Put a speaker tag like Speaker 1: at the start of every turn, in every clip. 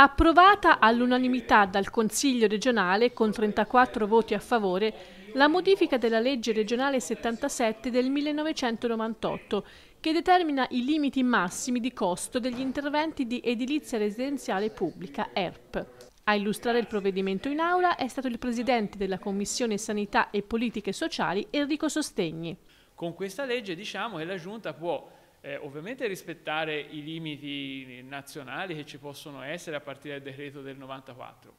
Speaker 1: Approvata all'unanimità dal Consiglio regionale con 34 voti a favore la modifica della legge regionale 77 del 1998 che determina i limiti massimi di costo degli interventi di edilizia residenziale pubblica ERP. A illustrare il provvedimento in aula è stato il presidente della Commissione Sanità e Politiche Sociali Enrico Sostegni.
Speaker 2: Con questa legge diciamo che la Giunta può ovviamente rispettare i limiti nazionali che ci possono essere a partire dal decreto del 94,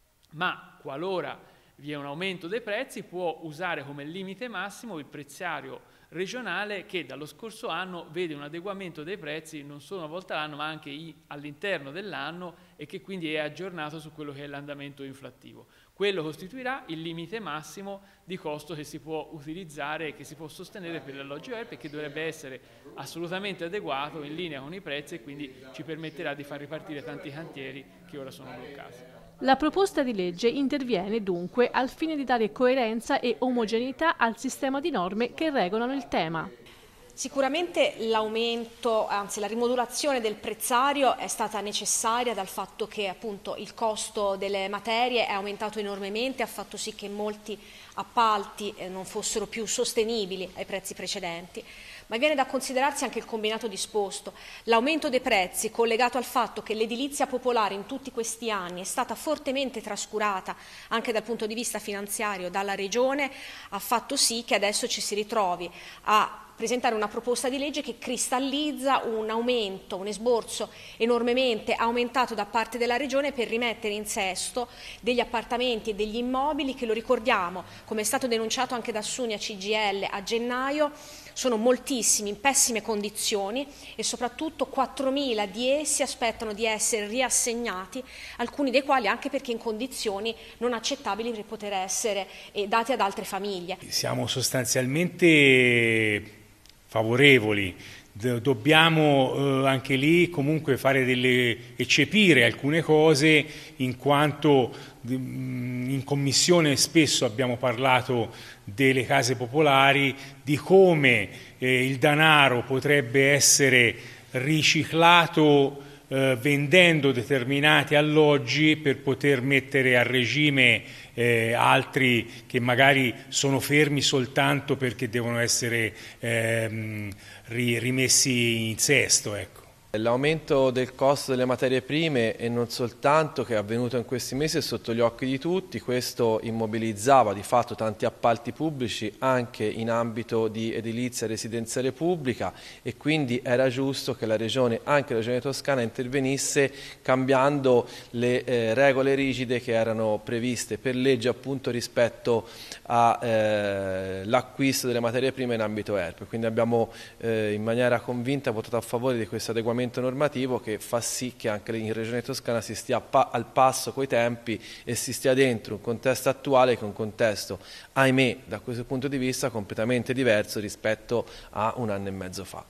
Speaker 2: ma qualora vi è un aumento dei prezzi può usare come limite massimo il prezziario regionale che dallo scorso anno vede un adeguamento dei prezzi non solo una volta all'anno ma anche all'interno dell'anno e che quindi è aggiornato su quello che è l'andamento inflattivo. Quello costituirà il limite massimo di costo che si può utilizzare e che si può sostenere per l'alloggio ERP e che dovrebbe essere assolutamente adeguato, in linea con i prezzi e quindi ci permetterà di far ripartire tanti cantieri che ora sono bloccati.
Speaker 1: La proposta di legge interviene dunque al fine di dare coerenza e omogeneità al sistema di norme che regolano il tema.
Speaker 3: Sicuramente l'aumento, anzi la rimodulazione del prezzario è stata necessaria dal fatto che appunto il costo delle materie è aumentato enormemente, ha fatto sì che molti appalti non fossero più sostenibili ai prezzi precedenti. Ma viene da considerarsi anche il combinato disposto. L'aumento dei prezzi collegato al fatto che l'edilizia popolare in tutti questi anni è stata fortemente trascurata anche dal punto di vista finanziario dalla Regione ha fatto sì che adesso ci si ritrovi a presentare una proposta di legge che cristallizza un aumento, un esborso enormemente aumentato da parte della Regione per rimettere in sesto degli appartamenti e degli immobili che, lo ricordiamo, come è stato denunciato anche da Sunia CGIL a gennaio, sono moltissimi, in pessime condizioni e soprattutto 4.000 di essi aspettano di essere riassegnati, alcuni dei quali anche perché in condizioni non accettabili per poter essere dati ad altre famiglie.
Speaker 4: Siamo sostanzialmente favorevoli, dobbiamo anche lì comunque eccepire alcune cose in quanto in commissione spesso abbiamo parlato delle case popolari, di come il denaro potrebbe essere riciclato vendendo determinati alloggi per poter mettere a regime altri che magari sono fermi soltanto perché devono essere rimessi in sesto, ecco.
Speaker 5: L'aumento del costo delle materie prime e non soltanto che è avvenuto in questi mesi è sotto gli occhi di tutti, questo immobilizzava di fatto tanti appalti pubblici anche in ambito di edilizia residenziale pubblica e quindi era giusto che la Regione, anche la Regione Toscana, intervenisse cambiando le regole rigide che erano previste per legge appunto rispetto all'acquisto delle materie prime in ambito ERP. Quindi abbiamo in maniera convinta votato a favore di questo adeguamento normativo che fa sì che anche in Regione Toscana si stia al passo coi tempi e si stia dentro un contesto attuale che è un contesto, ahimè, da questo punto di vista completamente diverso rispetto a un anno e mezzo fa.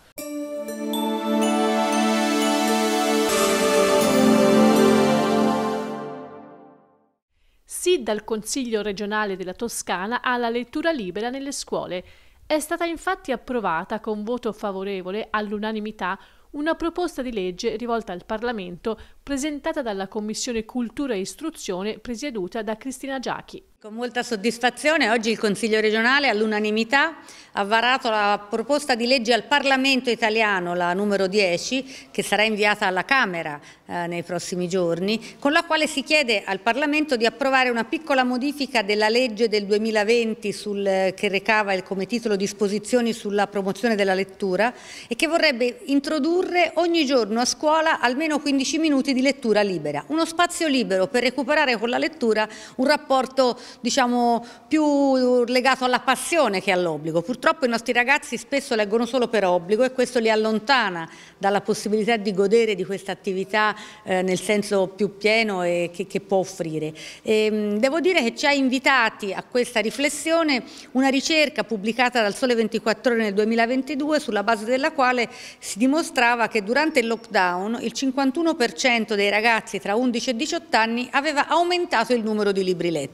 Speaker 1: Sì dal Consiglio regionale della Toscana alla lettura libera nelle scuole. È stata infatti approvata con voto favorevole all'unanimità una proposta di legge rivolta al Parlamento presentata dalla Commissione Cultura e Istruzione presieduta da Cristina Giachi.
Speaker 6: Con molta soddisfazione oggi il Consiglio regionale all'unanimità ha varato la proposta di legge al Parlamento italiano, la numero 10, che sarà inviata alla Camera nei prossimi giorni, con la quale si chiede al Parlamento di approvare una piccola modifica della legge del 2020 che recava come titolo disposizioni sulla promozione della lettura e che vorrebbe introdurre ogni giorno a scuola almeno 15 minuti di lettura libera, uno spazio libero per recuperare con la lettura un rapporto diciamo più legato alla passione che all'obbligo. Purtroppo i nostri ragazzi spesso leggono solo per obbligo e questo li allontana dalla possibilità di godere di questa attività nel senso più pieno che può offrire. Devo dire che ci ha invitati a questa riflessione una ricerca pubblicata dal Sole 24 Ore nel 2022 sulla base della quale si dimostrava che durante il lockdown il 51% dei ragazzi tra 11 e 18 anni aveva aumentato il numero di libri letti.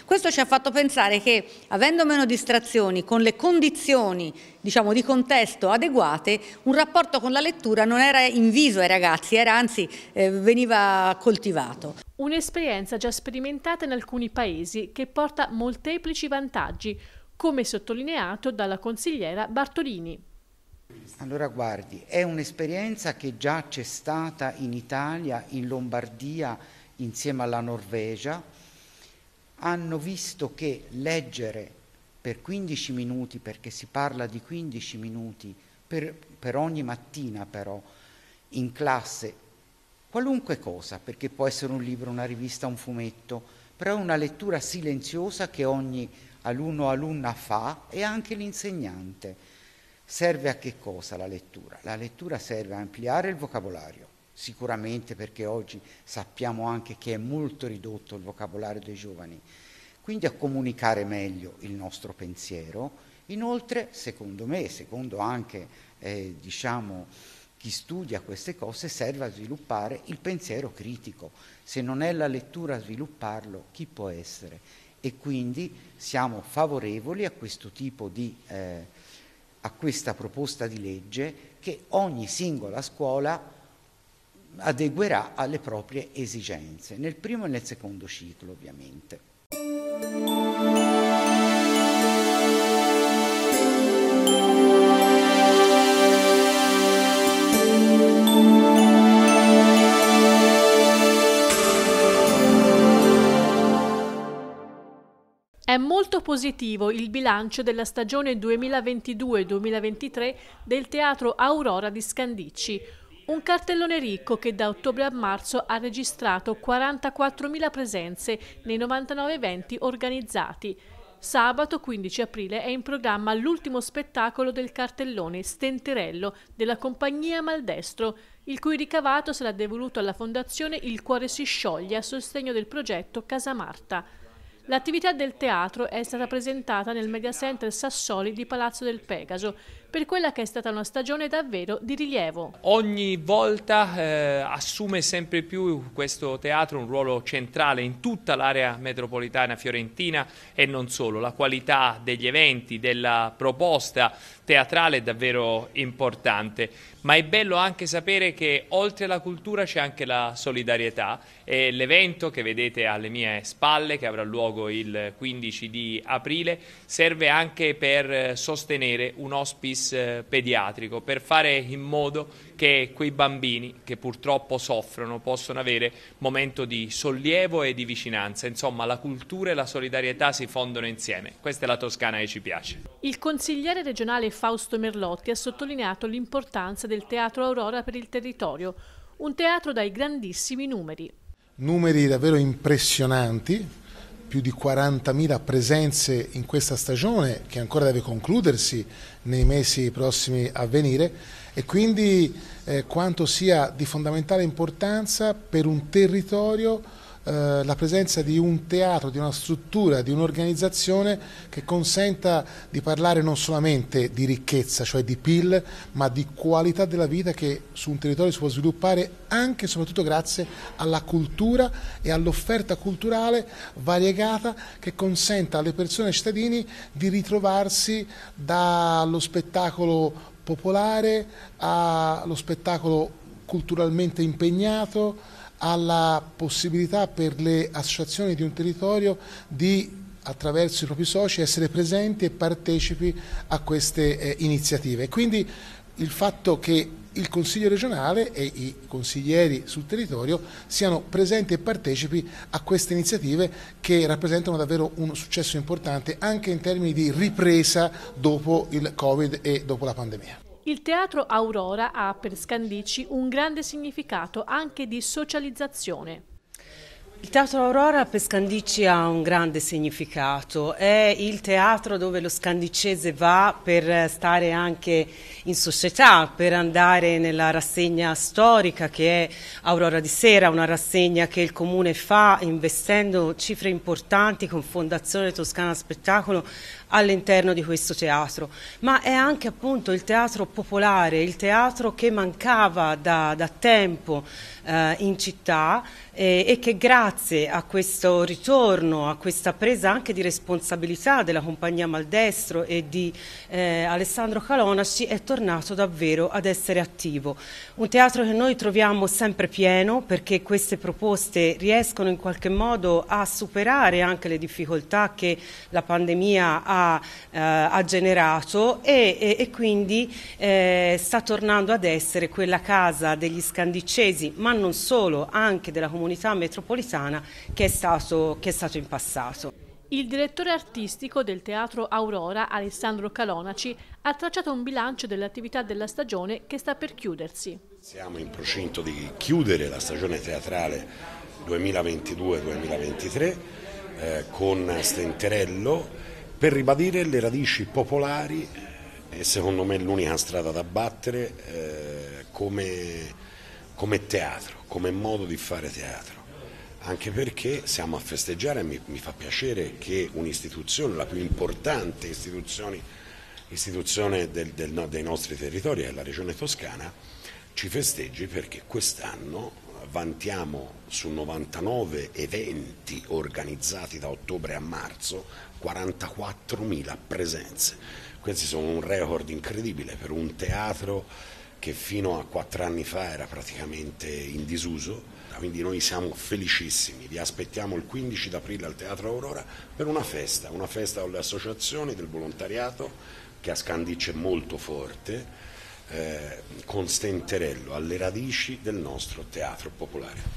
Speaker 6: Questo ci ha fatto pensare che, avendo meno distrazioni, con le condizioni diciamo di contesto adeguate, un rapporto con la lettura non era inviso ai ragazzi, era anzi veniva coltivato.
Speaker 1: Un'esperienza già sperimentata in alcuni paesi che porta molteplici vantaggi, come sottolineato dalla consigliera Bartolini.
Speaker 7: Allora guardi, è un'esperienza che già c'è stata in Italia, in Lombardia, insieme alla Norvegia. Hanno visto che leggere per 15 minuti, perché si parla di 15 minuti per ogni mattina però, in classe, qualunque cosa, perché può essere un libro, una rivista, un fumetto, però è una lettura silenziosa che ogni alunno o alunna fa, e anche l'insegnante. Serve a che cosa la lettura? La lettura serve a ampliare il vocabolario, sicuramente, perché oggi sappiamo anche che è molto ridotto il vocabolario dei giovani, quindi a comunicare meglio il nostro pensiero. Inoltre, secondo me, secondo anche diciamo chi studia queste cose, serve a sviluppare il pensiero critico. Se non è la lettura a svilupparlo, chi può essere? E quindi siamo favorevoli a questo tipo di a questa proposta di legge che ogni singola scuola adeguerà alle proprie esigenze, nel primo e nel secondo ciclo ovviamente.
Speaker 1: È molto positivo il bilancio della stagione 2022-2023 del Teatro Aurora di Scandicci, un cartellone ricco che da ottobre a marzo ha registrato 44.000 presenze nei 99 eventi organizzati. Sabato 15 aprile è in programma l'ultimo spettacolo del cartellone Stenterello della compagnia Maldestro, il cui ricavato sarà devoluto alla Fondazione Il Cuore si scioglie a sostegno del progetto Casa Marta. L'attività del teatro è stata presentata nel Media Center Sassoli di Palazzo del Pegaso, per quella che è stata una stagione davvero di rilievo.
Speaker 8: Ogni volta assume sempre più questo teatro un ruolo centrale in tutta l'area metropolitana fiorentina e non solo. La qualità degli eventi, della proposta teatrale è davvero importante, ma è bello anche sapere che oltre alla cultura c'è anche la solidarietà, e l'evento che vedete alle mie spalle, che avrà luogo il 15 di aprile, serve anche per sostenere un hospice pediatrico, per fare in modo che quei bambini che purtroppo soffrono possano avere momento di sollievo e di vicinanza. Insomma, la cultura e la solidarietà si fondono insieme. Questa è la Toscana che ci piace.
Speaker 1: Il consigliere regionale Fausto Merlotti ha sottolineato l'importanza del Teatro Aurora per il territorio, un teatro dai grandissimi numeri.
Speaker 9: Numeri davvero impressionanti, più di 40.000 presenze in questa stagione che ancora deve concludersi nei mesi prossimi a venire, e quindi quanto sia di fondamentale importanza per un territorio la presenza di un teatro, di una struttura, di un'organizzazione che consenta di parlare non solamente di ricchezza, cioè di PIL, ma di qualità della vita che su un territorio si può sviluppare anche e soprattutto grazie alla cultura e all'offerta culturale variegata che consenta alle persone e ai cittadini di ritrovarsi dallo spettacolo popolare allo spettacolo culturalmente impegnato, alla possibilità per le associazioni di un territorio di, attraverso i propri soci, essere presenti e partecipi a queste iniziative. Quindi il fatto che il Consiglio regionale e i consiglieri sul territorio siano presenti e partecipi a queste iniziative che rappresentano davvero un successo importante anche in termini di ripresa dopo il Covid e dopo la pandemia.
Speaker 1: Il Teatro Aurora ha per Scandicci un grande significato anche di socializzazione.
Speaker 10: Il Teatro Aurora per Scandicci ha un grande significato, è il teatro dove lo scandicese va per stare anche in società, per andare nella rassegna storica che è Aurora di Sera, una rassegna che il Comune fa investendo cifre importanti con Fondazione Toscana Spettacolo all'interno di questo teatro, ma è anche appunto il teatro popolare, il teatro che mancava da tempo in città e che grazie a questo ritorno, a questa presa anche di responsabilità della compagnia Maldestro e di Alessandro Calonaci è tornato davvero ad essere attivo. Un teatro che noi troviamo sempre pieno perché queste proposte riescono in qualche modo a superare anche le difficoltà che la pandemia ha generato e quindi sta tornando ad essere quella casa degli scandicesi, ma non solo, anche della comunità metropolitana che è stato in passato.
Speaker 1: Il direttore artistico del Teatro Aurora, Alessandro Calonaci, ha tracciato un bilancio delle attività della stagione che sta per chiudersi.
Speaker 11: Siamo in procinto di chiudere la stagione teatrale 2022-2023 con Stenterello per ribadire le radici popolari e secondo me l'unica strada da battere come teatro, come modo di fare teatro. Anche perché siamo a festeggiare, mi fa piacere che un'istituzione, la più importante istituzione dei nostri territori, è la Regione Toscana, ci festeggi perché quest'anno vantiamo su 99 eventi organizzati da ottobre a marzo 44.000 presenze. Questi sono un record incredibile per un teatro che fino a 4 anni fa era praticamente in disuso. Quindi noi siamo felicissimi, vi aspettiamo il 15 aprile al Teatro Aurora per una festa con le associazioni del volontariato che a Scandicci è molto forte, con Stenterello alle radici del nostro teatro popolare.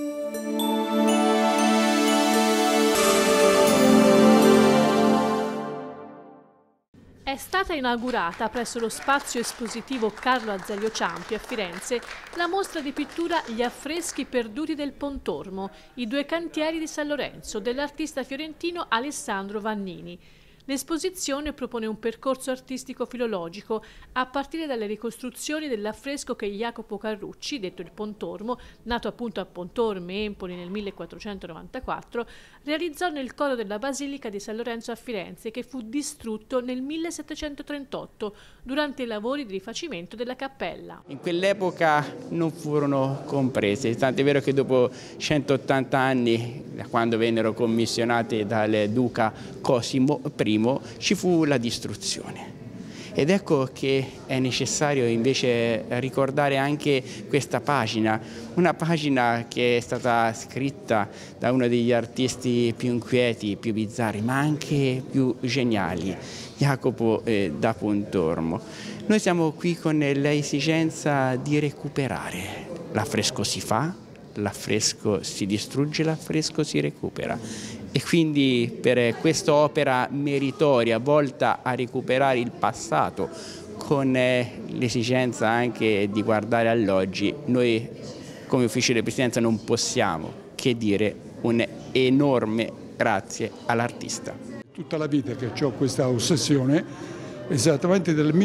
Speaker 1: È stata inaugurata presso lo spazio espositivo Carlo Azeglio Ciampi a Firenze la mostra di pittura Gli affreschi perduti del Pontormo, i 2 cantieri di San Lorenzo, dell'artista fiorentino Alessandro Vannini. L'esposizione propone un percorso artistico filologico a partire dalle ricostruzioni dell'affresco che Jacopo Carrucci, detto il Pontormo, nato appunto a Pontorme, Empoli nel 1494, realizzò nel coro della Basilica di San Lorenzo a Firenze, che fu distrutto nel 1738 durante i lavori di rifacimento della cappella.
Speaker 12: In quell'epoca non furono comprese, tant'è vero che dopo 180 anni, da quando vennero commissionate dal duca Cosimo I, ci fu la distruzione. Ed ecco che è necessario invece ricordare anche questa pagina, una pagina che è stata scritta da uno degli artisti più inquieti, più bizzarri, ma anche più geniali, Jacopo da Pontormo. Noi siamo qui con l'esigenza di recuperare. L'affresco si fa, l'affresco si distrugge, l'affresco si recupera. E quindi per quest'opera meritoria volta a recuperare il passato con l'esigenza anche di guardare all'oggi, noi come ufficio di presidenza non possiamo che dire un enorme grazie all'artista.
Speaker 13: Tutta la vita che ho questa ossessione, esattamente dal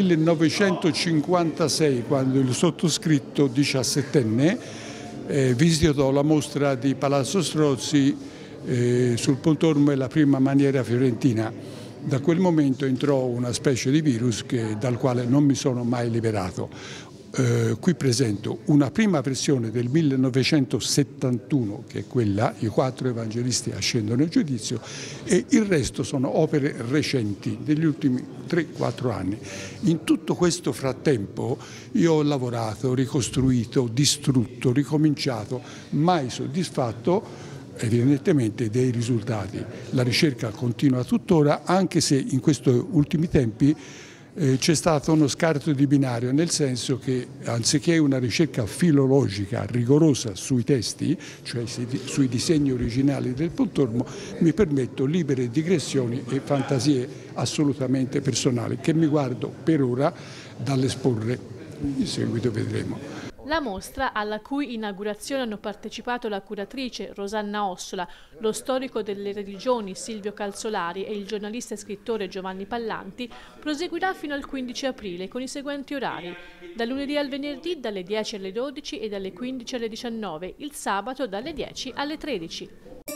Speaker 13: 1956, quando il sottoscritto 17enne visitò la mostra di Palazzo Strozzi sul Pontormo e la prima maniera fiorentina. Da quel momento entrò una specie di virus dal quale non mi sono mai liberato. Qui presento una prima versione del 1971, che è quella, i 4 evangelisti ascendono in giudizio, e il resto sono opere recenti, degli ultimi 3-4 anni. In tutto questo frattempo io ho lavorato, ricostruito, distrutto, ricominciato, mai soddisfatto evidentemente dei risultati. La ricerca continua tuttora, anche se in questi ultimi tempi c'è stato uno scarto di binario, nel senso che anziché una ricerca filologica rigorosa sui testi, cioè sui disegni originali del Pontormo, mi permetto libere digressioni e fantasie assolutamente personali che mi guardo per ora dall'esporre. In seguito vedremo.
Speaker 1: La mostra, alla cui inaugurazione hanno partecipato la curatrice Rosanna Ossola, lo storico delle religioni Silvio Calzolari e il giornalista e scrittore Giovanni Pallanti, proseguirà fino al 15 aprile con i seguenti orari: dal lunedì al venerdì dalle 10 alle 12 e dalle 15 alle 19, il sabato dalle 10 alle 13.